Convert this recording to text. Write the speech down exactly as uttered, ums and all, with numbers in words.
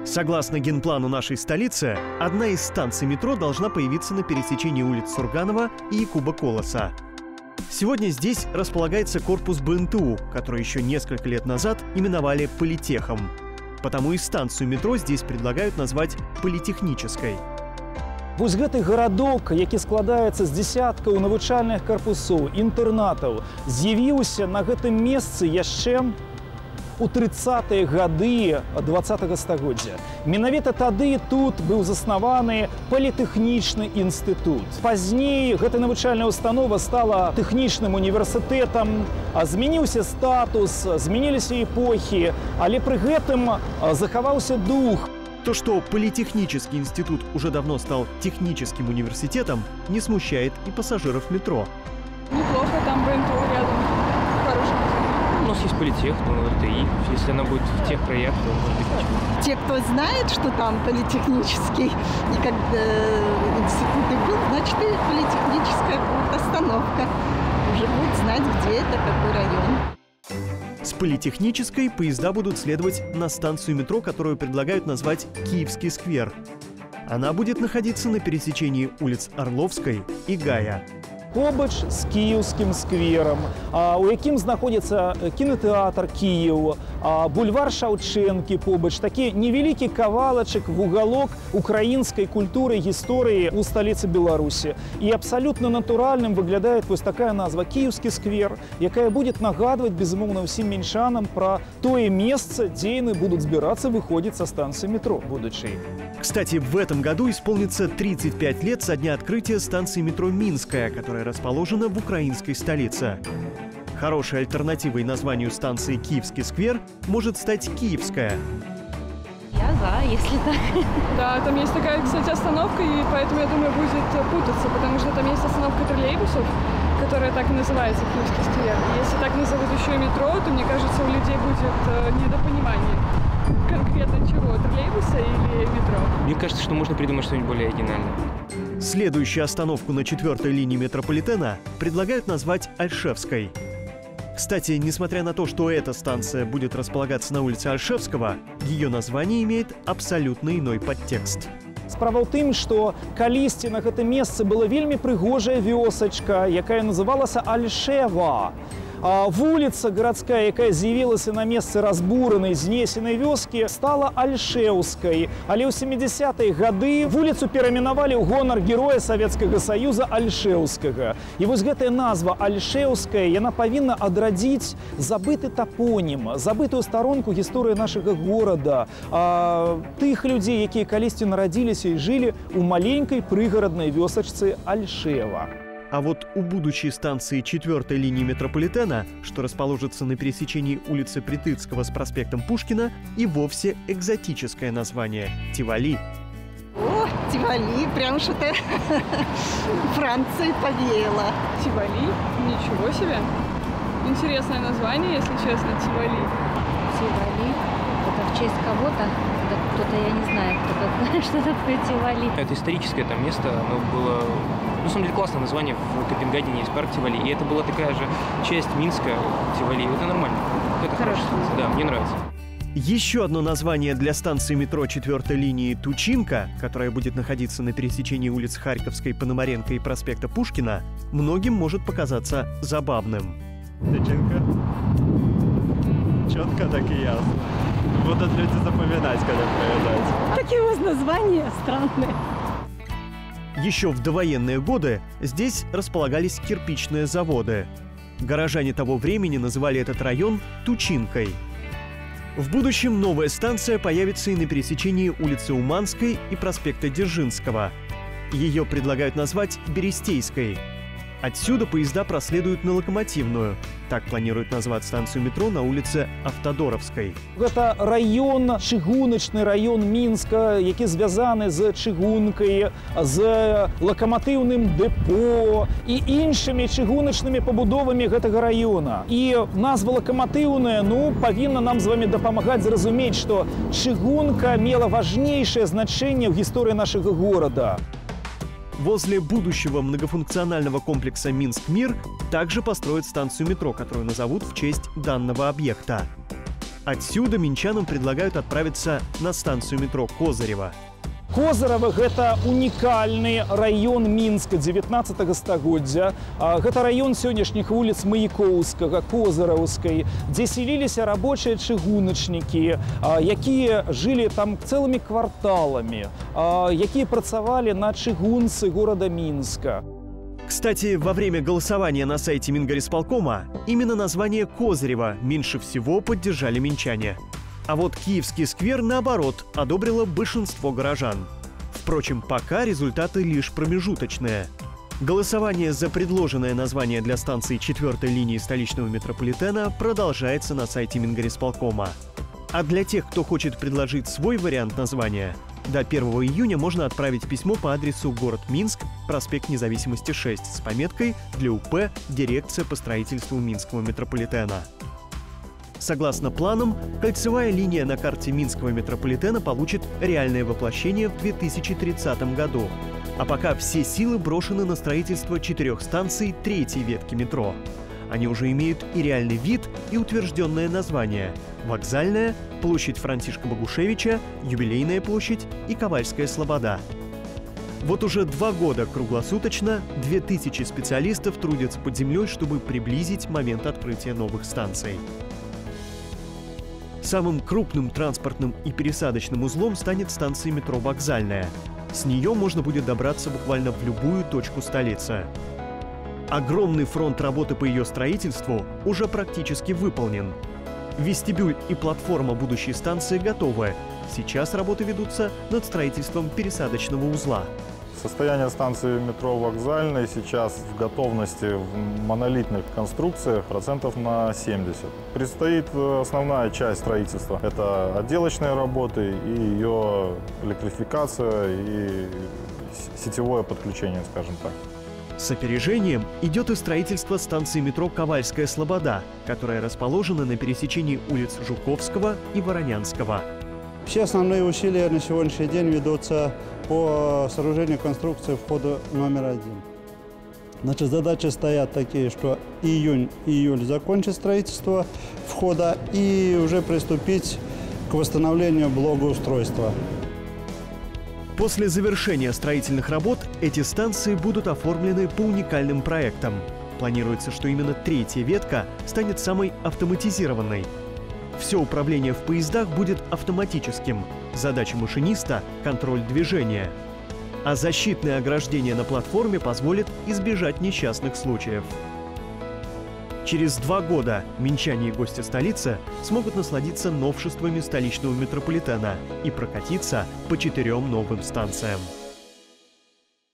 Согласно генплану нашей столицы, одна из станций метро должна появиться на пересечении улиц Сурганова и Якуба Колоса. Сегодня здесь располагается корпус бэ эн тэ у, который еще несколько лет назад именовали Политехом. Потому и станцию метро здесь предлагают назвать Политехнической. Вось гэты гарадок, які складаецца з дзесяткаў навучальных карпусоў, інтэрнатаў, з'явіўся на гэтым месцы яшчэ у трыццатыя гады двадцатага стагоддзя. Менавіта тады тут быў заснаваны політэхнічны інстытут. Пазней гэта навучальная установа стала тэхнічным універсітэтам, змяніўся статус, змяніліся эпохі, але пры гэтым захаваўся дух. То, что Политехнический институт уже давно стал техническим университетом, не смущает и пассажиров метро. Неплохо, там бэ эн тэ у рядом. Хороший. У нас есть Политех, ну, эр тэ и. Если она будет в тех краях, то может быть ничего. Те, кто знает, что там Политехнический, и как э, институт и был, значит, и политехническая будет остановка. Уже будет знать, где это, какой район. С Политехнической поезда будут следовать на станцию метро, которую предлагают назвать Киевский сквер. Она будет находиться на пересечении улиц Орловской и Гая. Побач з Кіїўскім скверам, у якім знаходзіцца кінотэатр Кіеў, бульвар Шаўчэнкі побач, такі невялікі кавалачак, вугалок украінскай культуры, гісторыі ў сталіцы Беларусі. І абсалютна натуральным выглядае вось такая назва Кіеўскі сквер, якая будет нагадваць, безумоўна, ўсім мінчанам пра тое месца, дзе яны будуць збірацца выходзіць са станцыі метро будучай. Кстати, в этом году исполнится тридцать пять лет со дня открытия станции метро Минская, которая расположена в украинской столице. Хорошей альтернативой названию станции Киевский сквер может стать Киевская. Я за, если так. Да, там есть такая, кстати, остановка, и поэтому, я думаю, будет путаться, потому что там есть остановка троллейбусов, которая так и называется Киевский сквер. И если так назовут еще и метро, то, мне кажется, у людей будет недопонимание. Конкретно чего? Троллейбуса или метро? Мне кажется, что можно придумать что-нибудь более оригинальное. Следующую остановку на четвертой линии метрополитена предлагают назвать Альшевской. Кстати, несмотря на то, что эта станция будет располагаться на улице Альшевского, ее название имеет абсолютно иной подтекст. Справа ў тым, што калісьці на гэтым месцы была вельмі прыгожая вёсачка, якая называлася Альшева. Вуліца гарадская, якая з'явілася на месцы разбуранай, знесенай вёскі, стала Альшеўскай. Але ў сямідзясятыя гады вуліцу перайменавалі ў гонар героя Савецкага Саюза Альшеўскага. І вось гэтая назва Альшеўская, яна павінна адрадзіць забыты тапонім, забытую старонку гісторыі нашага горада, тых людзей, якія калісьці нарадзіліся і жылі ў маленькай прыгараднай вёсачцы Альшева. А вот у будущей станции четвертой линии метрополитена, что расположится на пересечении улицы Притыцкого с проспектом Пушкина, и вовсе экзотическое название – Тивали. О, Тивали, прям что-то Франции повеяло. Тивали? Ничего себе. Интересное название, если честно, Тивали. Тивали? Это в честь кого-то? Кто-то, я не знаю, кто что такое Тивали. Это историческое там место, оно было... На самом деле классное название, в Копенгагене есть парк Тивали, и это была такая же часть Минска, Тивали. Это нормально. Это хорошая станция, да, мне нравится. Еще одно название для станции метро четвертой линии Тучинка, которая будет находиться на пересечении улиц Харьковской, Пономаренко и проспекта Пушкина, многим может показаться забавным. Тучинка. Четко так и ясно. Будут люди запоминать, когда проезжать. Такие у вас названия странные. Еще в довоенные годы здесь располагались кирпичные заводы. Горожане того времени называли этот район Тучинкой. В будущем новая станция появится и на пересечении улицы Уманской и проспекта Дзержинского. Ее предлагают назвать Берестейской. Отсюда поезда проследуют на Локомотивную. Так планируют назвать станцию метро на улице Автодоровской. Это район, чыгуначный район Минска, які звязаны з чыгункай, з локомотивным депо і іншымі чыгуначнымі пабудовамі гэтага района. І назва локомотивная, ну, павінна нам з вами дапамагаць зразумець, што чыгунка мела важнейшае значэнне ў гісторыі нашага горада. Возле будущего многофункционального комплекса «Минск-Мир» также построят станцию метро, которую назовут в честь данного объекта. Отсюда минчанам предлагают отправиться на станцию метро Козырева. Козырева – это уникальный район Минска девятнадцатого стагоддзя. Это район сегодняшних улиц Маяковского, Козыревской, где селились рабочие чыгуначники, которые жили там целыми кварталами, которые працавали на чыгунцы города Минска. Кстати, во время голосования на сайте Мингорисполкома именно название Козырева меньше всего поддержали минчане. А вот Киевский сквер, наоборот, одобрило большинство горожан. Впрочем, пока результаты лишь промежуточные. Голосование за предложенное название для станции четвертой линии столичного метрополитена продолжается на сайте Мингорисполкома. А для тех, кто хочет предложить свой вариант названия, до первого июня можно отправить письмо по адресу город Минск, проспект Независимости шесть с пометкой «Для УП Дирекция по строительству Минского метрополитена». Согласно планам, кольцевая линия на карте Минского метрополитена получит реальное воплощение в две тысячи тридцатом году. А пока все силы брошены на строительство четырех станций третьей ветки метро. Они уже имеют и реальный вид, и утвержденное название – Вокзальная, площадь Франтишка Богушевича, Юбилейная площадь и Ковальская слобода. Вот уже два года круглосуточно две тысячи специалистов трудятся под землей, чтобы приблизить момент открытия новых станций. Самым крупным транспортным и пересадочным узлом станет станция метро «Вокзальная». С нее можно будет добраться буквально в любую точку столицы. Огромный фронт работы по ее строительству уже практически выполнен. Вестибюль и платформа будущей станции готовы. Сейчас работы ведутся над строительством пересадочного узла. Состояние станции метро «Вокзальной» сейчас в готовности в монолитных конструкциях процентов на семьдесят. Предстоит основная часть строительства. Это отделочные работы и ее электрификация и сетевое подключение, скажем так. С опережением идет и строительство станции метро «Ковальская слобода», которая расположена на пересечении улиц Жуковского и Воронянского. Все основные усилия на сегодняшний день ведутся по сооружению конструкции входа номер один. Значит, задачи стоят такие, что июнь-июль закончить строительство входа и уже приступить к восстановлению благоустройства. После завершения строительных работ эти станции будут оформлены по уникальным проектам. Планируется, что именно третья ветка станет самой автоматизированной. Все управление в поездах будет автоматическим. Задача машиниста – контроль движения. А защитное ограждение на платформе позволит избежать несчастных случаев. Через два года минчане и гости столицы смогут насладиться новшествами столичного метрополитена и прокатиться по четырем новым станциям.